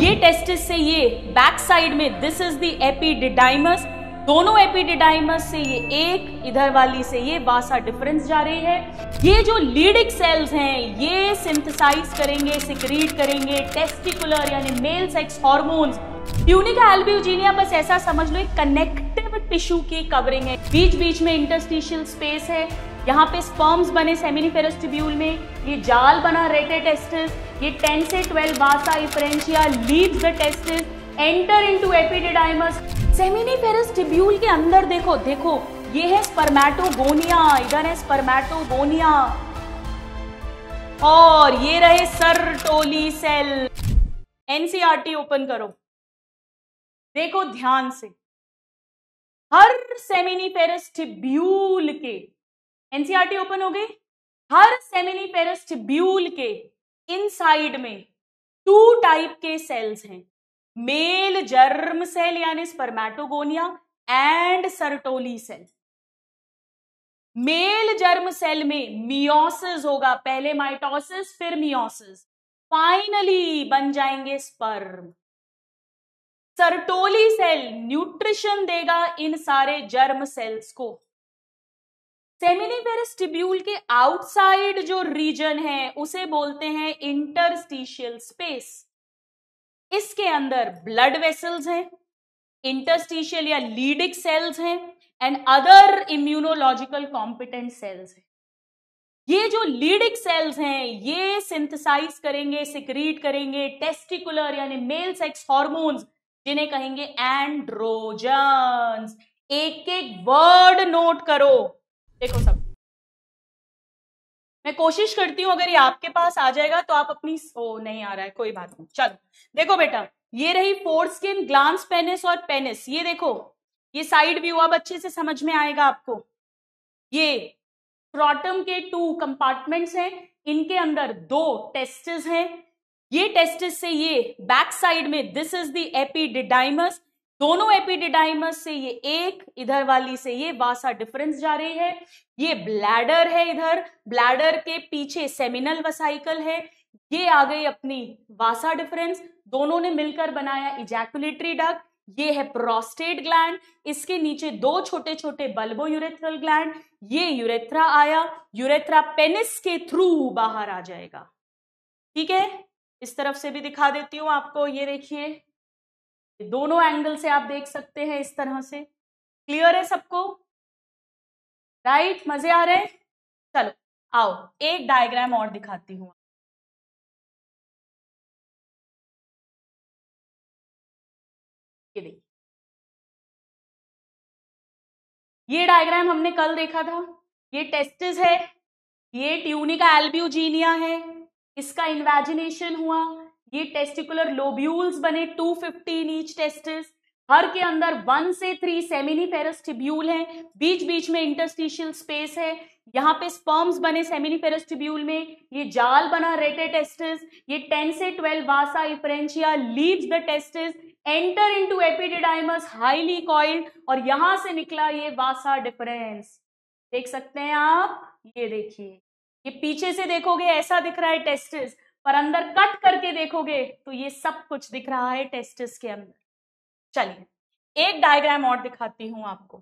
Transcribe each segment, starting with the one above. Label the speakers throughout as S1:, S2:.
S1: ये टेस्टिस से ये बैक साइड में दिस इज द एपिडिडाइमस, दोनों एपिडिडाइमस से ये एक, इधर वाली से ये वासा डिफरेंस जा रही है। ये जो लीडिक सेल्स हैं ये सिंथेसाइज करेंगे, सिक्रीट करेंगे टेस्टिकुलर यानी male sex hormones. Tunica albuginea बस ऐसा समझ लो एक कनेक्टिव टिश्यू की कवरिंग है, बीच बीच में इंटरस्टिशियल स्पेस है, यहाँ पे स्पर्म्स बने सेमिनिफेरस ट्यूब्यूल में, ये जाल बना रेटे टेस्टिस, ये 10 से 12 vasa efferentia leaves the testis, enter into epididymis. Seminiferous tubule के अंदर देखो देखो ये है स्पर्मेटोगोनिया, इधर है स्पर्मेटोगोनिया, और ये रहे सर्टोली सेल। एनसीईआरटी ओपन करो, देखो ध्यान से, हर सेमिनिफेरस ट्यूब्यूल के, एनसीईआरटी ओपन हो गई, हर सेमिनिफेरस ट्यूब्यूल के इनसाइड में 2 टाइप के सेल्स हैं, मेल जर्म सेल यानी spermatogonia and Sertoli cell. Male germ cell में मियोसिस होगा, पहले माइटोसिस फिर मियोसिस, फाइनली बन जाएंगे स्पर्म। सर्टोली सेल न्यूट्रिशन देगा इन सारे जर्म सेल्स को। सेमिनिफेरस ट्यूब्यूल के आउटसाइड जो रीजन है उसे बोलते हैं इंटरस्टिशियल स्पेस। इसके अंदर ब्लड वेसल्स हैं, इंटरस्टिशियल या लीडिक सेल्स हैं and other immunological competent cells हैं। ये जो लीडिक सेल्स हैं ये सिंथेसाइज करेंगे, सिक्रीट करेंगे टेस्टिकुलर यानी मेल सेक्स हार्मोन्स, जिन्हें कहेंगे एंड्रोजन्स। एक एक वर्ड नोट करो, देखो सब मैं कोशिश करती हूं अगर ये आपके पास आ जाएगा तो आप अपनी, ओ नहीं आ रहा है कोई बात नहीं, चलो देखो बेटा, ये रही फोरस्किन, ग्लांस पेनिस और पेनिस, ये देखो ये साइड व्यू अब अच्छे से समझ में आएगा आपको। ये स्क्रोटम के 2 कंपार्टमेंट्स हैं, इनके अंदर 2 टेस्टिस हैं, ये टेस्टिस से ये बैक साइड में दिस इज द एपिडिडाइमस, दोनों एपिडिडाइमस से ये एक, इधर वाली से ये वासा डिफरेंस जा रही है। ये ब्लैडर है, इधर ब्लैडर के पीछे सेमिनल वसाइकल है, ये आ गई अपनी वासा डिफरेंस, दोनों ने मिलकर बनाया इजैकुलेटरी डक्ट। ये है प्रोस्टेट ग्लैंड, इसके नीचे 2 छोटे छोटे बल्बो यूरेथ्रल ग्लैंड, ये यूरेथ्रा आया, यूरेथ्रा पेनिस के थ्रू बाहर आ जाएगा। ठीक है, इस तरफ से भी दिखा देती हूं आपको, ये देखिए दोनों एंगल से आप देख सकते हैं इस तरह से। क्लियर है सबको? राइट, मजे आ रहे हैं? चलो आओ एक डायग्राम और दिखाती हूं। ये देखिए, ये डायग्राम हमने कल देखा था, ये टेस्टिस है, ये ट्यूनिका एल्ब्यूजिनिया है, इसका इन्वेजिनेशन हुआ, ये टेस्टिकुलर लोब्यूल्स बने 215 ईच टेस्टिस, हर के अंदर 1 से 3 सेमिनिफेरस ट्यूब्यूल हैं, बीच बीच में इंटरस्टिशियल स्पेस है, यहाँ पे स्पर्म्स बने सेमिनिफेरस ट्यूब्यूल में, ये जाल बना रेटे टेस्टिस, ये 10 से 12 vasa efferentia leaves the testis, enter into epididymis highly coiled, और यहां से निकला ये वासा डिफरेंस। देख सकते हैं आप, ये देखिए, ये पीछे से देखोगे ऐसा दिख रहा है टेस्टिस, पर अंदर कट करके देखोगे तो ये सब कुछ दिख रहा है टेस्टिस के अंदर। चलिए एक डायग्राम और दिखाती हूं आपको।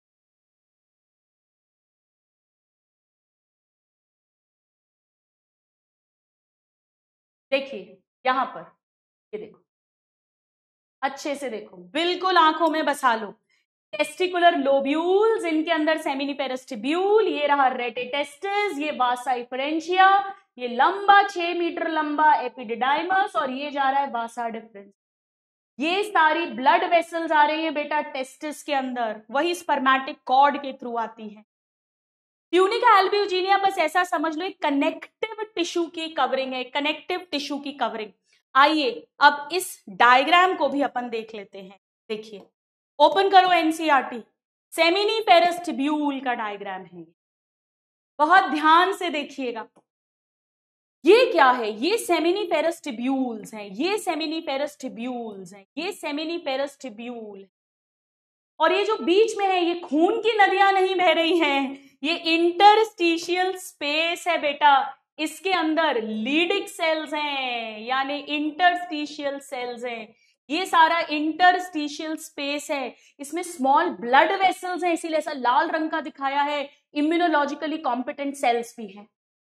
S1: देखिए यहां पर, ये देखो अच्छे से देखो, बिल्कुल आंखों में बसा लो। टेस्टिकुलर लोब्यूल्स, इनके अंदर सेमिनिफेरस ट्यूब्यूल, ये रहा रेटे टेस्टिस, ये वासा इफरेंशिया, ये लंबा 6 मीटर लंबा एपिडिडाइमस, और ये जा रहा है वासा डिफरेंस। ये सारी ब्लड वेसल्स आ रही है बेटा टेस्टिस के अंदर, वही स्पर्मेटिक कॉर्ड के थ्रू आती है। ट्यूनिका एल्ब्यूजिनिया बस ऐसा समझ लो एक कनेक्टिव टिश्यू की कवरिंग है, कनेक्टिव टिश्यू की कवरिंग। आइए अब इस डायग्राम को भी अपन देख लेते हैं। देखिए, ओपन करो एनसीईआरटी, सेमिनिफेरस ट्यूब्यूल का डायग्राम है, बहुत ध्यान से देखिएगा। ये क्या है? ये सेमिनिफेरस ट्यूब्यूल्स हैं, ये सेमिनिफेरस ट्यूब्यूल्स हैं, ये सेमिनिफेरस ट्यूब्यूल है, और ये जो बीच में है ये खून की नदियां नहीं बह रही हैं, ये इंटरस्टिशियल स्पेस है बेटा, इसके अंदर लीडिक सेल्स हैं, यानी इंटरस्टिशियल सेल्स हैं। ये सारा इंटरस्टिशियल स्पेस है, इसमें स्मॉल ब्लड वेसल्स हैं, इसीलिए ऐसा लाल रंग का दिखाया है। इम्यूनोलॉजिकली कॉम्पिटेंट सेल्स भी हैं।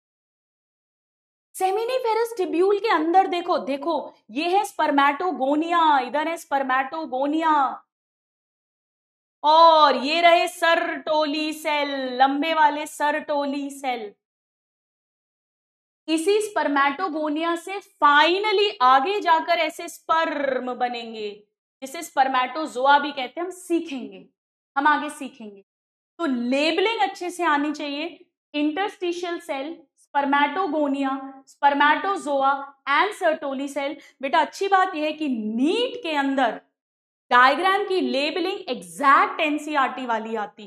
S1: सेमिनिफेरस टिब्यूल के अंदर देखो, देखो ये है स्पर्मेटोगोनिया, इधर है स्पर्मेटोगोनिया, और ये रहे सर्टोली सेल, लंबे वाले सर्टोली सेल। इसी स्पर्मेटोगोनिया से फाइनली आगे जाकर ऐसे स्पर्म बनेंगे, जिसे स्पर्मेटोजोआ भी कहते हैं। हम सीखेंगे, हम आगे सीखेंगे। तो लेबलिंग अच्छे से आनी चाहिए। Interstitial cell, spermatogonia, spermatozoa and Sertoli cell. बेटा अच्छी बात यह है कि नीट के अंदर डायग्राम की लेबलिंग एग्जैक्ट एनसीईआरटी वाली आती है।